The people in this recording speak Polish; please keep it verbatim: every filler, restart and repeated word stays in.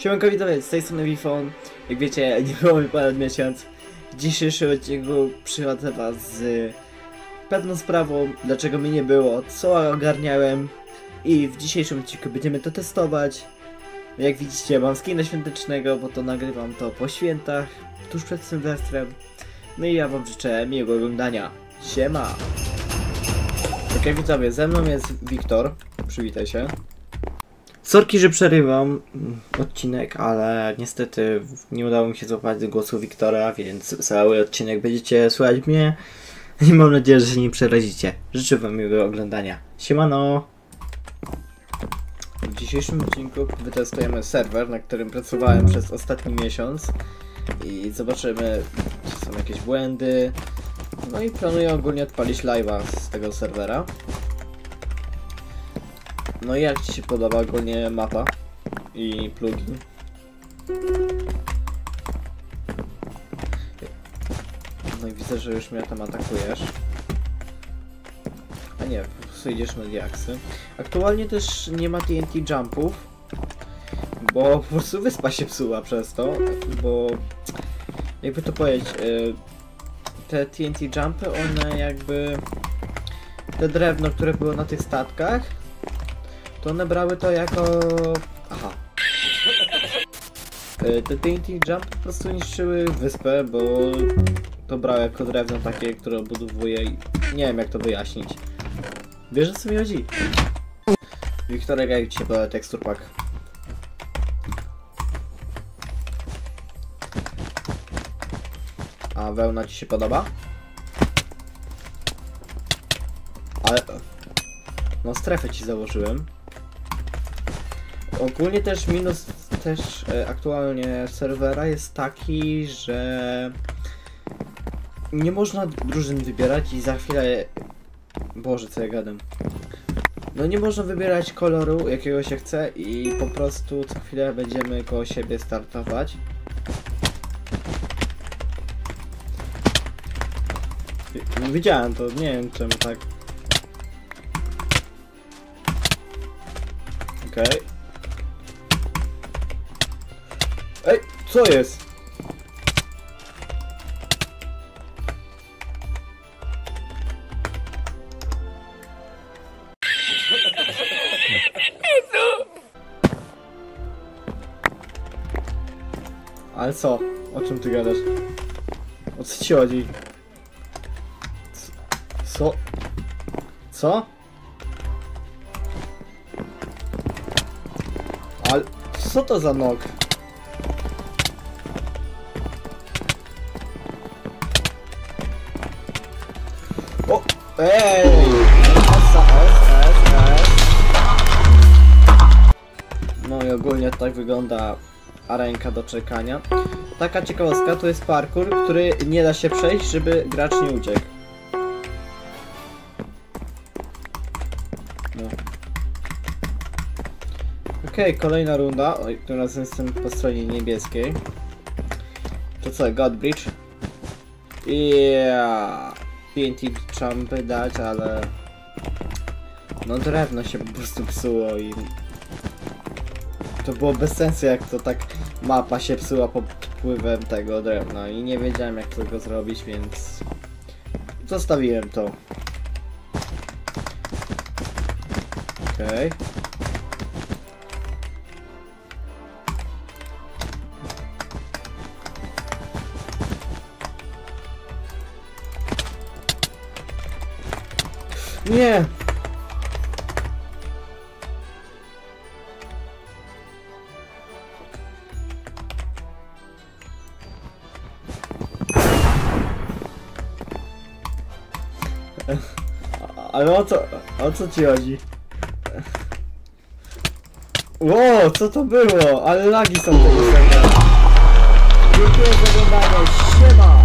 Siemanko widzowie, z tej strony Wifon. Jak wiecie, nie było mi ponad miesiąc. W dzisiejszym odcinku przychodzę was z pewną sprawą, dlaczego mnie nie było, co ogarniałem. I w dzisiejszym odcinku będziemy to testować. Jak widzicie, mam skina świątecznego, bo to nagrywam to po świętach, tuż przed Sylwestrem. No i ja wam życzę miłego oglądania. Siema! Ok widzowie, ze mną jest Wiktor. Przywitaj się. Sorki, że przerywam odcinek, ale niestety nie udało mi się złapać do głosu Wiktora, więc cały odcinek będziecie słuchać mnie i mam nadzieję, że się nie przerazicie. Życzę wam miłego oglądania. Siemano! W dzisiejszym odcinku wytestujemy serwer, na którym pracowałem przez ostatni miesiąc i zobaczymy, czy są jakieś błędy. No i planuję ogólnie odpalić live'a z tego serwera. No i jak ci się podoba ogólnie mapa i plugin? No i widzę, że już mnie tam atakujesz. A nie, po prostu idziesz na diaksy. Aktualnie też nie ma T N T jumpów, bo po prostu wyspa się psuła przez to, bo jakby to powiedzieć, te T N T jumpy, one jakby te drewno, które było na tych statkach, to one brały to jako... Aha. Te T N T jump po prostu niszczyły wyspę, bo to brało jako drewno takie, które obudowuje i nie wiem jak to wyjaśnić. Wiesz o co mi chodzi? Wiktorek, jak ci się podoba tekstur pack? A wełna ci się podoba? Ale... No strefę ci założyłem. Ogólnie też minus też e, aktualnie serwera jest taki, że nie można drużyn wybierać i za chwilę... Boże, co ja gadam. No nie można wybierać koloru, jakiego się chce i po prostu co chwilę będziemy koło siebie startować. Widziałem to, nie wiem czemu tak. Okej. Okay. Ej, co jest? Ale co? O czym ty gadasz? O co ci chodzi? Co? Co? Ale co to za nog? O! Ej! S, S, S, S. No i ogólnie tak wygląda arenka do czekania. Taka ciekawostka, to jest parkour, który nie da się przejść, żeby gracz nie uciekł. No. Okej, okay, kolejna runda. Oj, tym razem jestem po stronie niebieskiej. To co, God Bridge? Yeah. T N T jumpy dać, ale... No drewno się po prostu psuło i... To było bez sensu, jak to tak mapa się psuła pod wpływem tego drewna i nie wiedziałem jak tego zrobić, więc zostawiłem to. Okej. Okay. Nie! Ale o co, o co ci chodzi? Ło, co to było? Ale lagi są tego serwera. Dziękuję za oglądanie, siema!